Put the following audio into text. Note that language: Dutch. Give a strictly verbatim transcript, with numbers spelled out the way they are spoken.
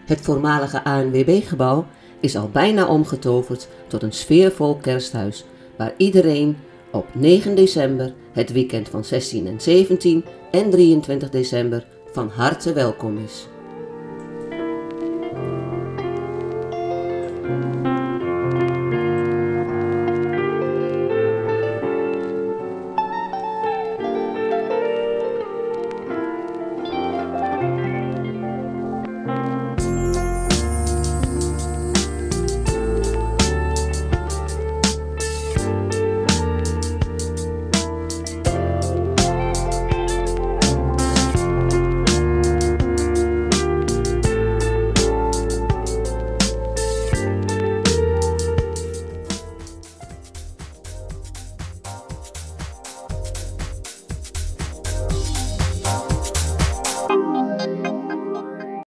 Het voormalige A N W B-gebouw is al bijna omgetoverd tot een sfeervol kersthuis, waar iedereen op negen december, het weekend van zestien en zeventien en drieëntwintig december, van harte welkom is.